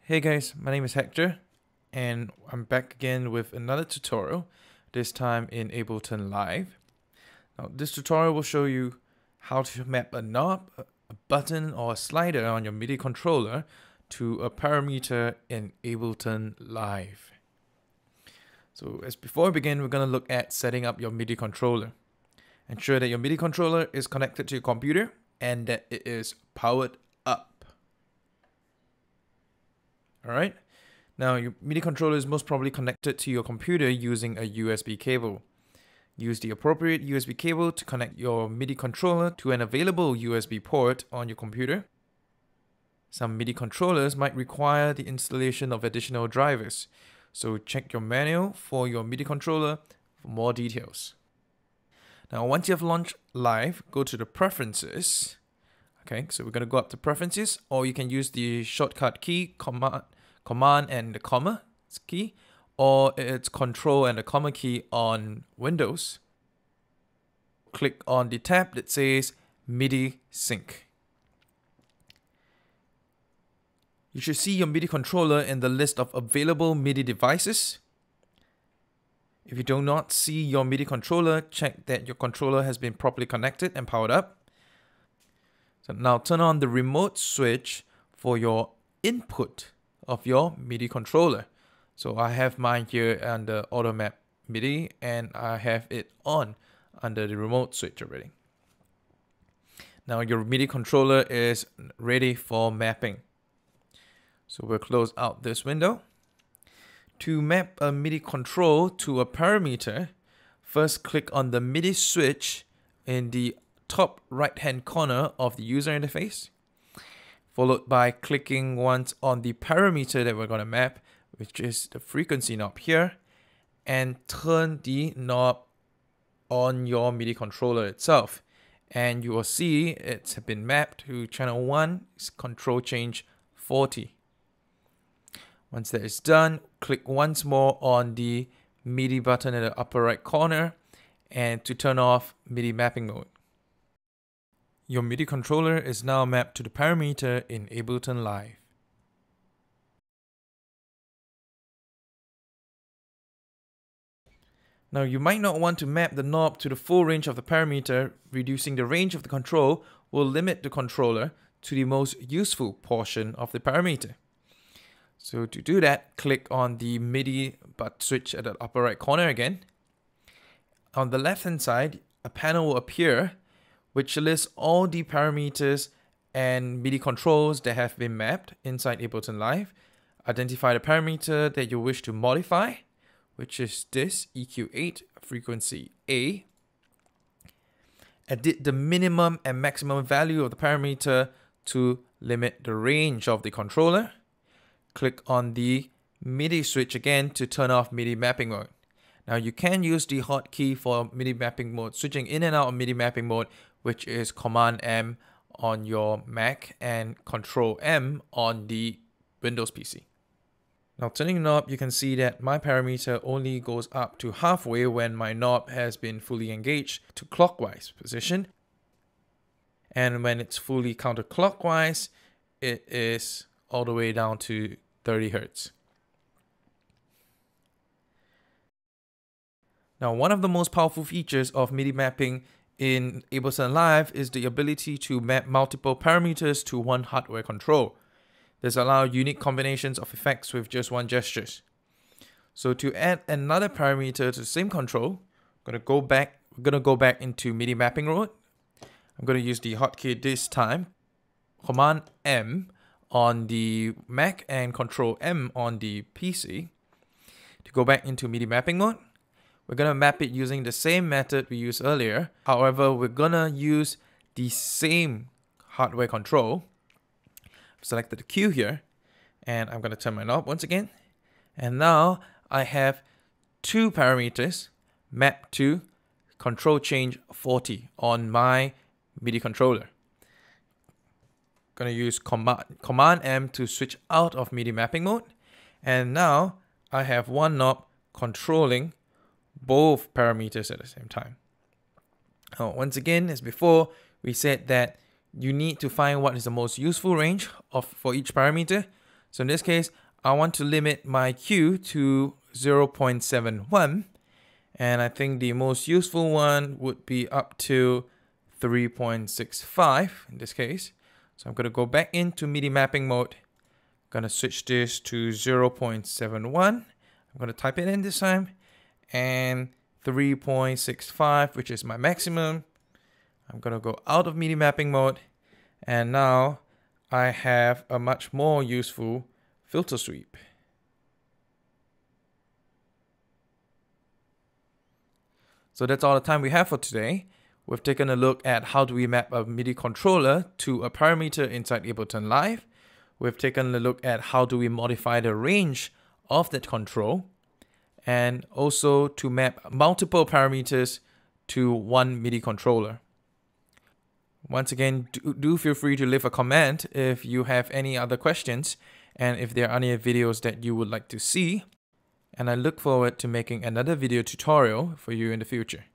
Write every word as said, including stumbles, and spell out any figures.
Hey guys, my name is Hector and I'm back again with another tutorial, this time in Ableton Live. Now this tutorial will show you how to map a knob, a button or a slider on your MIDI controller to a parameter in Ableton Live. So as before we begin, we're going to look at setting up your MIDI controller. Ensure that your MIDI controller is connected to your computer and that it is powered up. Alright, now your MIDI controller is most probably connected to your computer using a U S B cable. Use the appropriate U S B cable to connect your MIDI controller to an available U S B port on your computer. Some MIDI controllers might require the installation of additional drivers, so check your manual for your MIDI controller for more details. Now once you have launched Live, go to the Preferences. Okay, so we're going to go up to Preferences, or you can use the shortcut key, Command, command and the comma key, or it's Control and the comma key on Windows. Click on the tab that says MIDI Sync. You should see your MIDI controller in the list of available MIDI devices. If you do not see your MIDI controller, check that your controller has been properly connected and powered up. So now turn on the remote switch for your input of your MIDI controller. So I have mine here under Auto Map MIDI and I have it on under the remote switch already. Now your MIDI controller is ready for mapping. So we'll close out this window. To map a MIDI control to a parameter, first click on the MIDI switch in the top right hand corner of the user interface, followed by clicking once on the parameter that we're going to map, which is the frequency knob here, and turn the knob on your MIDI controller itself, and you will see it's been mapped to channel one, control change forty. Once that is done, click once more on the MIDI button at the upper right corner and to turn off MIDI mapping mode. Your MIDI controller is now mapped to the parameter in Ableton Live. Now you might not want to map the knob to the full range of the parameter. Reducing the range of the control will limit the controller to the most useful portion of the parameter. So to do that, click on the MIDI button switch at the upper right corner again. On the left hand side, a panel will appear which lists all the parameters and MIDI controls that have been mapped inside Ableton Live. Identify the parameter that you wish to modify, which is this E Q eight frequency A. Edit the minimum and maximum value of the parameter to limit the range of the controller. Click on the MIDI switch again to turn off MIDI mapping mode. Now you can use the hotkey for MIDI mapping mode, switching in and out of MIDI mapping mode, which is Command M on your Mac and Control M on the Windows P C. Now turning the knob, you can see that my parameter only goes up to halfway when my knob has been fully engaged to clockwise position. And when it's fully counterclockwise, it is all the way down to thirty hertz. Now, one of the most powerful features of MIDI mapping in Ableton Live is the ability to map multiple parameters to one hardware control. This allows unique combinations of effects with just one gesture. So to add another parameter to the same control, I'm gonna go back. We're gonna go back into MIDI mapping mode. I'm gonna use the hotkey this time, Command M on the Mac and Control M on the P C. To go back into MIDI mapping mode, we're going to map it using the same method we used earlier. However, we're going to use the same hardware control. I've selected the Q here, and I'm going to turn my knob once again. And now I have two parameters mapped to control change forty on my MIDI controller. Going to use command, command M to switch out of MIDI mapping mode. And now I have one knob controlling both parameters at the same time. Now, once again, as before, we said that you need to find what is the most useful range of for each parameter. So in this case, I want to limit my Q to zero point seven one. And I think the most useful one would be up to three point six five in this case. So I'm going to go back into MIDI mapping mode. I'm going to switch this to zero point seven one. I'm going to type it in this time. And three point six five, which is my maximum. I'm going to go out of MIDI mapping mode. And now I have a much more useful filter sweep. So that's all the time we have for today. We've taken a look at how do we map a MIDI controller to a parameter inside Ableton Live. We've taken a look at how do we modify the range of that control, and also to map multiple parameters to one MIDI controller. Once again, do, do feel free to leave a comment if you have any other questions and if there are any videos that you would like to see. And I look forward to making another video tutorial for you in the future.